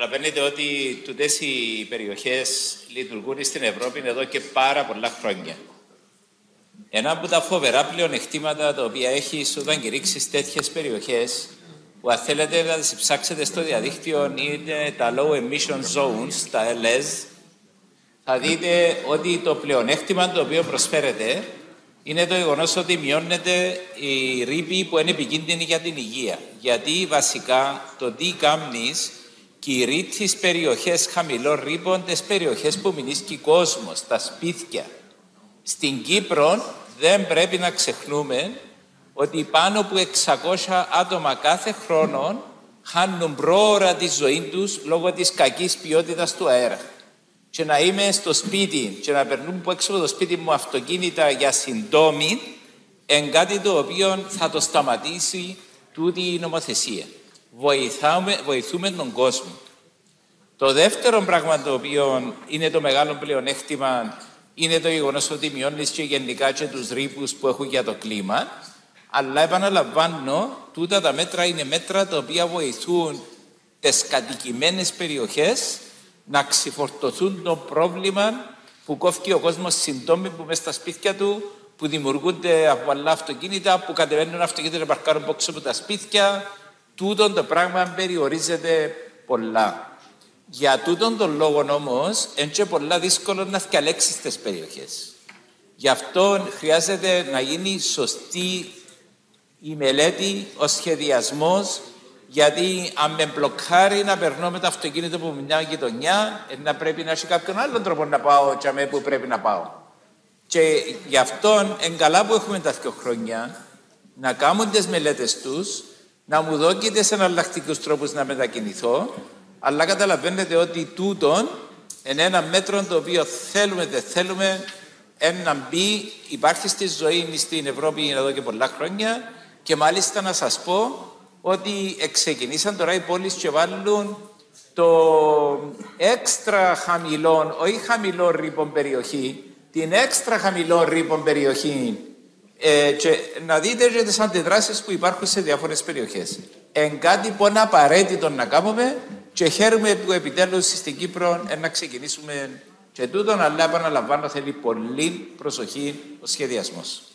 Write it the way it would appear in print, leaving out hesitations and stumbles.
Καταλαβαίνετε ότι τούτες οι περιοχές λειτουργούν στην Ευρώπη εδώ και πάρα πολλά χρόνια. Ένα από τα φοβερά πλεονεκτήματα τα οποία έχει όταν κηρύξεις τέτοιες περιοχές, που αν θέλετε να τις ψάξετε στο διαδίκτυο, είναι τα Low Emission Zones, τα LEZ, θα δείτε ότι το πλεονέκτημα το οποίο προσφέρεται είναι το γεγονός ότι μειώνεται η ρήπη που είναι επικίνδυνη για την υγεία. Γιατί βασικά το τι κάνεις κηρύττει τις περιοχές χαμηλών ρήπων, τις περιοχές που μηνίσκει κόσμος, τα σπίτια. Στην Κύπρο δεν πρέπει να ξεχνούμε ότι πάνω από 600 άτομα κάθε χρόνο χάνουν πρόωρα τη ζωή τους λόγω της κακής ποιότητας του αέρα. Και να είμαι στο σπίτι και να περνούν από έξω από το σπίτι μου αυτοκίνητα για συντόμη, είναι κάτι το οποίο θα το σταματήσει τούτη η νομοθεσία. Βοηθούμε τον κόσμο. Το δεύτερο πράγμα το οποίο είναι το μεγάλο πλεονέκτημα είναι το γεγονός ότι μειώνεις και γενικά και τους ρήπους που έχουν για το κλίμα. Αλλά επαναλαμβάνω, τούτα τα μέτρα είναι μέτρα τα οποία βοηθούν τις κατοικημένες περιοχές να ξεφορτωθούν το πρόβλημα που κόφει ο κόσμος συντόμοι που μέσα στα σπίτια του, που δημιουργούνται από άλλα αυτοκίνητα, που κατεβαίνουν αυτοκίνητα να παρκάρουν έξω από τα σπίτια. Τούτον το πράγμα περιορίζεται πολλά. Για τούτον τον λόγο όμως, είναι και πολλά δύσκολο να διαλέξεις τις περιοχές. Γι' αυτό χρειάζεται να γίνει σωστή η μελέτη, ο σχεδιασμός, γιατί αν με μπλοκάρει να περνώ με το αυτοκίνητο που μια γειτονιά, να πρέπει να έχει κάποιον άλλον τρόπο να πάω και αμέ που πρέπει να πάω. Και γι' αυτό είναι καλά που έχουμε τα 2 χρόνια να κάνουν τις μελέτες τους, να μου δώκετε σε εναλλακτικούς τρόπους να μετακινηθώ, αλλά καταλαβαίνετε ότι τούτον είναι ένα μέτρο το οποίο θέλουμε, δεν θέλουμε, να μπει, υπάρχει στη ζωή στην Ευρώπη εδώ και πολλά χρόνια και μάλιστα να σας πω ότι ξεκινήσαν τώρα οι πόλεις και βάλουν το έξτρα χαμηλό, όχι χαμηλό ρήπον περιοχή, την έξτρα χαμηλό ρήπον περιοχή και να δείτε και τις αντιδράσεις που υπάρχουν σε διάφορες περιοχές. Εν κάτι που είναι απαραίτητο να κάνουμε και χαίρομαι που επιτέλους στην Κύπρο να ξεκινήσουμε και τούτον, αλλά επαναλαμβάνω θέλει πολύ προσοχή ο σχεδιασμός.